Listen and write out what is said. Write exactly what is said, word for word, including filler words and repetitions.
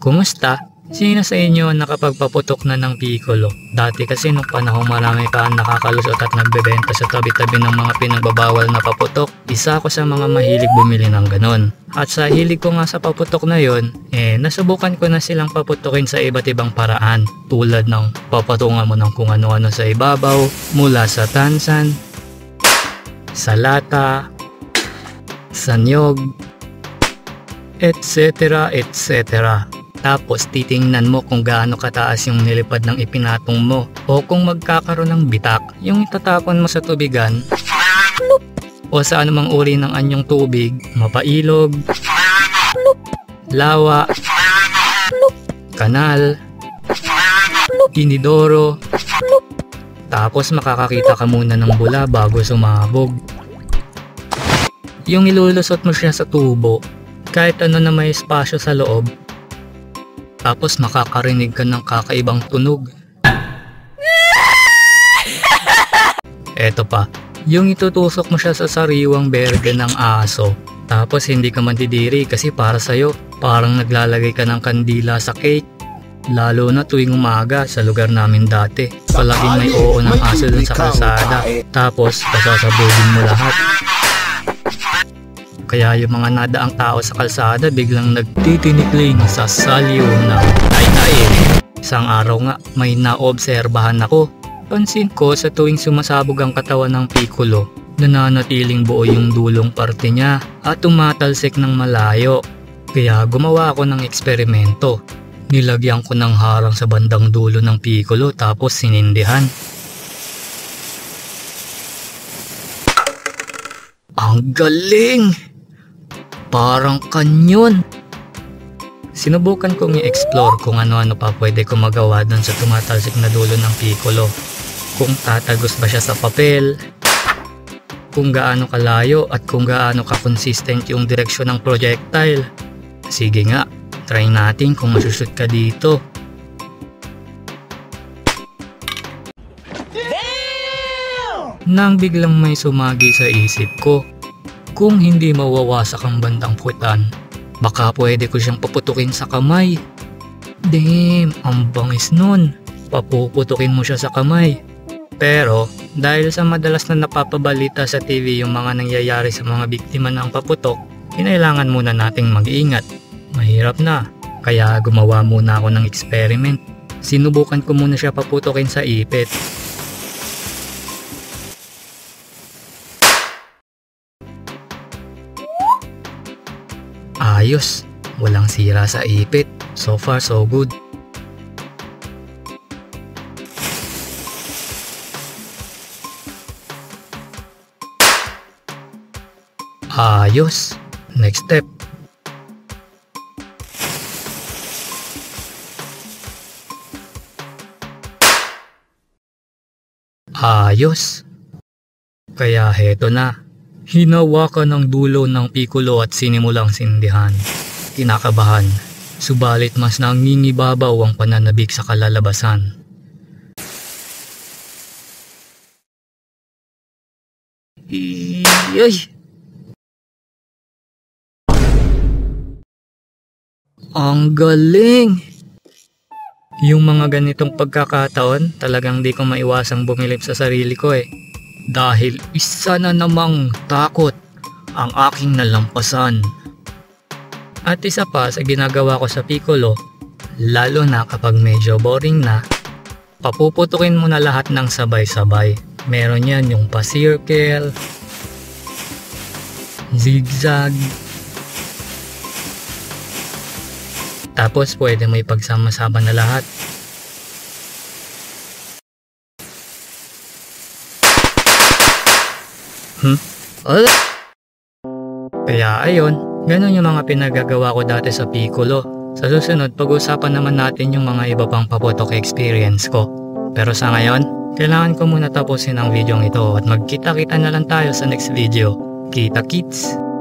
Kumusta? Sino sa inyo ang nakapagpaputok na ng Piccolo? Dati kasi nung panahong marami pa ang nakakalusot at nagbebenta sa tabi-tabi ng mga pinagbabawal na paputok, isa ako sa mga mahilig bumili ng ganon. At sa hilig ko nga sa paputok na yon, eh nasubukan ko na silang paputokin sa iba't ibang paraan. Tulad ng papatungan mo ng kung ano-ano sa ibabaw, mula sa tansan, sa lata, sa niyog, etc etc. Tapos titingnan mo kung gaano kataas yung nilipad ng ipinatong mo o kung magkakaroon ng bitak yung itatapon mo sa tubigan o sa anumang uri ng anyong tubig, mapailog, lawa, kanal, inidoro. Tapos makakakita ka muna ng bula bago sumabog. Yung ilulusot mo siya sa tubo kahit ano na may espasyo sa loob. Tapos makakarinig ka ng kakaibang tunog. Eto pa, yung itutusok mo siya sa sariwang berde ng aso. Tapos hindi ka mandidiri kasi para sa'yo, parang naglalagay ka ng kandila sa cake. Lalo na tuwing umaga sa lugar namin dati. Palaging may oo ng aso dun sa kalsada. Tapos pasasabugin mo lahat. Kaya yung mga nadaang tao sa kalsada biglang nagtitinikling sa salyo ng tay-tay. Isang araw nga may naobserbahan ako. Pansin ko sa tuwing sumasabog ang katawan ng Piccolo, nananatiling buo yung dulong parte niya at tumatalsik ng malayo. Kaya gumawa ako ng eksperimento. Nilagyan ko ng harang sa bandang dulo ng Piccolo tapos sinindihan. Ang galing! Parang kanyon. Sinubukan kong i-explore kung ano-ano pa pwede ko magawa doon sa tumatalsik na dulo ng Piccolo. Kung tatagos ba siya sa papel, kung gaano kalayo at kung gaano ka-consistent yung direksyon ng projectile. Sige nga, try natin kung masushoot ka dito. Damn! Nang biglang may sumagi sa isip ko, kung hindi mawawasak ang bandang puwetan, baka pwede ko siyang paputukin sa kamay. Damn, ang bangis nun. Papuputukin mo siya sa kamay. Pero dahil sa madalas na napapabalita sa T V yung mga nangyayari sa mga biktima ng paputok, kinailangan muna nating mag-iingat. Mahirap na, kaya gumawa muna ako ng experiment. Sinubukan ko muna siya paputukin sa ipit. Ayos, walang sira sa ipit. So far so good. Ayos. Next step. Ayos. Kaya heto na. Hinawakan ng dulo ng Piccolo at sinimulang sindihan. Kinakabahan, subalit mas nangingibabaw ang pananabik sa kalalabasan. Iyay! Ang galing! Yung mga ganitong pagkakataon, talagang di ko maiwasang bumilib sa sarili ko eh. Dahil isa na namang takot ang aking nalampasan. At isa pa sa ginagawa ko sa Piccolo, lalo na kapag medyo boring na, papuputukin mo na lahat ng sabay-sabay. Meron yan yung pa-circle, zigzag, tapos pwede mo ipagsama-sama na lahat. Hmm? Oh. Kaya ayun, ganun yung mga pinagagawa ko dati sa Piccolo. Sa susunod, pag-usapan naman natin yung mga iba pang paputok experience ko. Pero sa ngayon, kailangan ko muna tapusin ang video ito at magkita-kita na lang tayo sa next video. Kita kits!